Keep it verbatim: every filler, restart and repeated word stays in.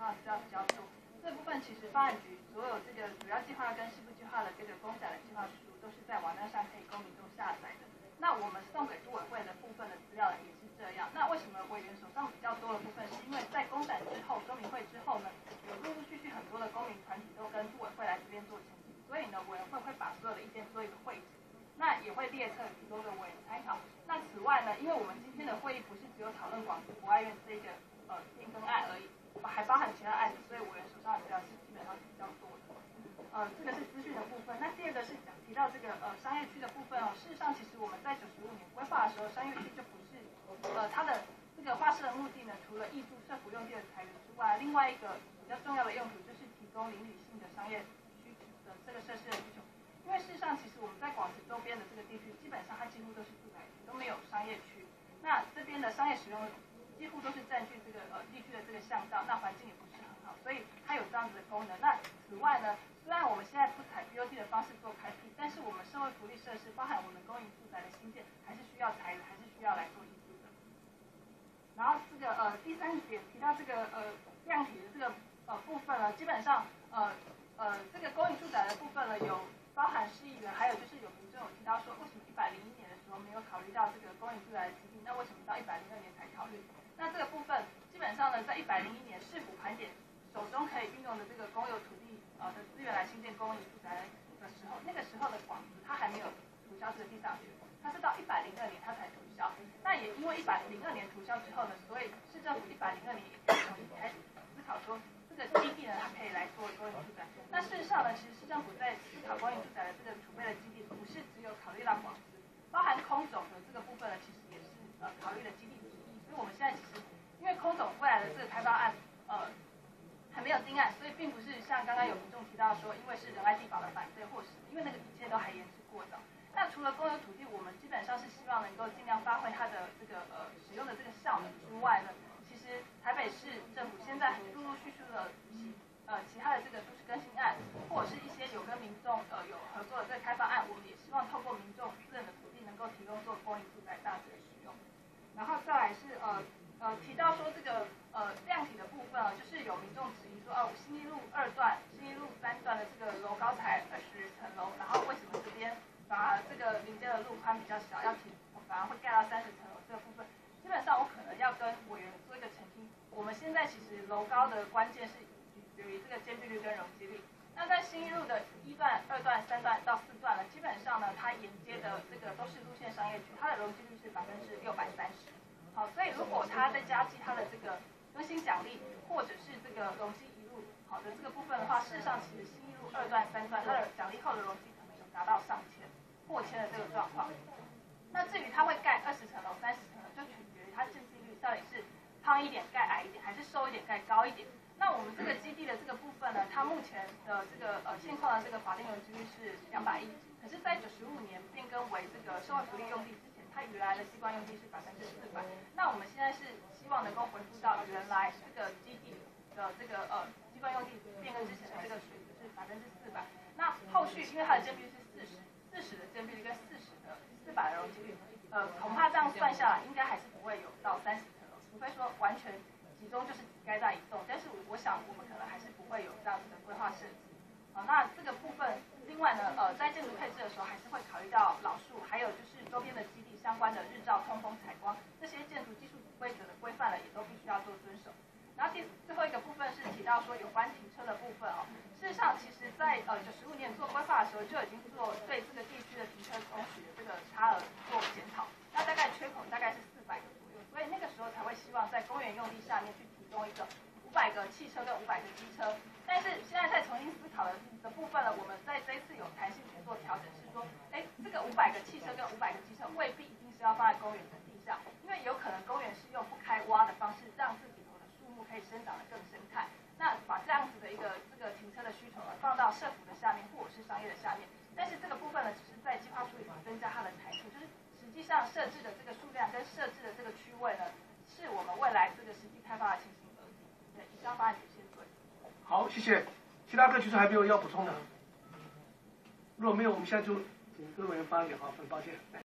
上需要交作。这部分其实发展局所有这个主要计划跟西部计划的这个公展的计划书都是在网站上可以供民众下载的。那我们送给都委会的部分的资料也是这样。那为什么委员手上比较多的部分，是因为在公展之后、说明会之后呢，有陆陆续续很多的公民团体都跟都委会来这边做前进，所以呢，委员会会把所有的意见做一个汇集。那也会列册提供给委员参考。那此外呢，因为我们今天的会议不是只有讨论广慈博爱院这个呃变更案而已，还包含其他案子，所以委员手上的资料是基本上是比较多的。呃，这个是资讯的部分。那第二个是讲提到这个呃商业区的部分哦。事实上，其实我们在九十五年规划的时候，商业区就不是呃它的这个划设的目的呢，除了挹注社福用地的财源之外，另外一个比较重要的用途就是提供邻里性的商业需求的这个设施的需求。因为事实上，其实我们在广慈周边的这个地区，基本上它几乎都是住宅区，都没有商业区。那这边的商业使用几乎都是占据这个呃地区的这个巷道，那环境也不是很好，所以它有这样子的功能。那此外呢，虽然我们现在不采 B O T 的方式做开辟，但是我们社会福利设施，包含我们公营住宅的新建，还是需要财源，还是需要来做挹注的。然后这个呃第三点提到这个呃量体的这个呃部分呢，基本上呃呃这个公营住宅的部分呢有。包含市议员，还有就是有民众有提到说，为什么一百零一年的时候没有考虑到这个公营住宅的基地？那为什么到一百零二年才考虑？那这个部分基本上呢，在一百零一年市府盘点手中可以运用的这个公有土地呃的资源来兴建公营住宅的时候，那个时候的广慈它还没有涂销这个地上权，它是到一百零二年它才涂销。那也因为一百零二年涂销之后呢，所以市政府一百零二年也重新开始思考说。这个基地呢，它可以来做公营住宅。那事实上呢，其实市政府在思考公营住宅的这个储备的基地，不是只有考虑到广慈，包含空总的这个部分呢，其实也是呃考虑的基地之一。所以我们现在其实因为空总未来的这个开发案呃还没有定案，所以并不是像刚刚有民众提到说，因为是仁爱地保的反对，或是因为那个一切都还言之过早。那除了公有土地，我们基本上是希望能够尽量发挥它的这个呃使用的这个效能之外呢。其实台北市政府现在陆陆续续的其呃其他的这个都市更新案，或者是一些有跟民众呃有合作的这个开发案，我们也希望透过民众私人的土地能够提供做公营住宅大致的使用。然后再来是呃呃提到说这个呃量体的部分啊，就是有民众质疑说哦，新一路二段、新一路三段的这个楼高才二十层楼，然后为什么这边反而这个临街的路宽比较小，要提反而会盖到三十层楼这个部分？基本上我可能要跟委员做一个澄清，我们现在其实楼高的关键是由于这个间距率跟容积率。那在新一路的一段、二段、三段到四段呢，基本上呢，它沿接的这个都是路线商业区，它的容积率是百分之六百三十。好，所以如果它再加计它的这个更新奖励，或者是这个容积一路好的这个部分的话，事实上其实新一路二段、三段它的奖励后的容积可能有达到上千、破千的这个状况。那至于它会盖二十层楼、三十层楼，就取决于它建设率到底是胖一点盖矮一点，还是瘦一点盖高一点。那我们这个基地的这个部分呢，它目前的这个呃现况的这个法定容积率是两百亿，可是，在九十五年变更为这个社会福利用地之前，它原来的机关用地是百分之四百。那我们现在是希望能够恢复到原来这个基地的这个呃机关用地变更之前的这个水准是百分之四百。那后续因为它的建蔽率是四十，四十的建蔽率跟四十的四百的容积率。呃，恐怕这样算下来，应该还是不会有到三十层楼，除非说完全集中就是只盖在一栋。但是我想，我们可能还是不会有这样子的规划设计。好、呃，那这个部分，另外呢，呃，在建筑配置的时候，还是会考虑到老树，还有就是周边的基地相关的日照、通风、采光这些建筑技术规则的规范了，也都必须要做遵守。然后第最后一个部分是提到说有关停车的部分哦。事实上，其实在呃九十五年做规划的时候，就已经做对这个地区的停车容许的这个差额做检讨。那大概缺口大概是四百个左右，所以那个时候才会希望在公园用地下面去提供一个五百个汽车跟五百个机车。但是现在在重新思考的的部分呢，我们在这一次有弹性去做调整，是说，哎，这个五百个汽车跟五百个机车未必一定是要放在公园的地上，因为有可能公园是用不开挖的方式，让自己头的树木可以生长得更生态。那把这样子的一个这个停车的需求呢，放到社福的下面或者是商业的下面，但是这个部分呢，只是在计划书里面增加它的弹性，就是实际上设置的这个数量跟设置的这个区位呢，是我们未来这个实际开发的情形而已。对，以上方案有限对。 好，谢谢。其他各局处还没有要补充的？如果没有，我们现在就请各位委员发言。好，很抱歉。来